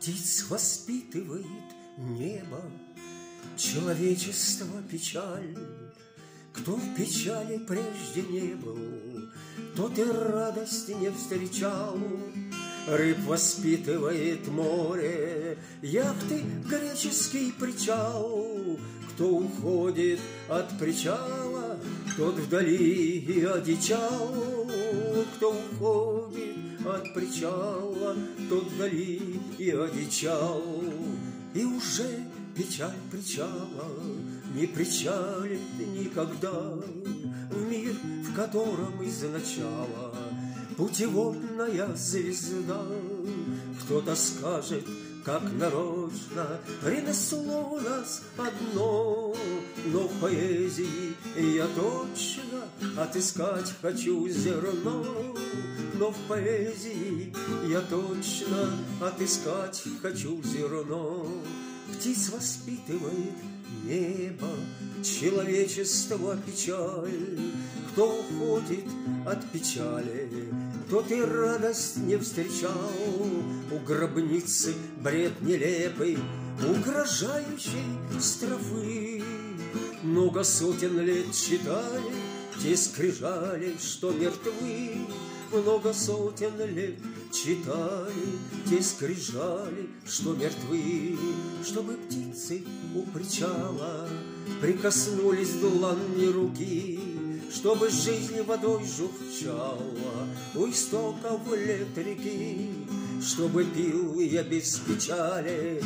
Птиц воспитывает небо, человечество печаль. Кто в печали прежде не был, тот и радости не встречал. Рыб воспитывает море, яхты греческий причал. Кто уходит от причала, тот вдали и одичал. Кто уходит от причала, тот вдали и одичал. И уже печаль причала не причалит никогда в мир, в котором из начала путеводная звезда. Кто-то скажет, как нарочно принесло нас одно, но в поэзии я точно отыскать хочу зерно. Но в поэзии я точно отыскать хочу зерно. Птиц воспитывает небо, человечество печаль. Кто уходит от печали, тот и радость не встречал. У гробницы бред нелепый, угрожающий строфы. Много сотен лет читали те скрижали, что мертвы. Много сотен лет читали те скрижали, что мертвы. Чтобы птицы у причала прикоснулись длани руки, чтобы жизнь водой журчала у истоков лет реки, чтобы пил я без печали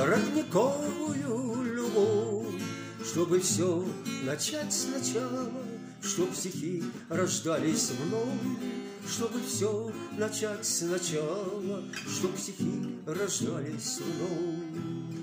родниковую любовь, чтобы все начать сначала, чтоб стихи рождались вновь, чтобы все начать сначала, чтоб стихи рождались вновь.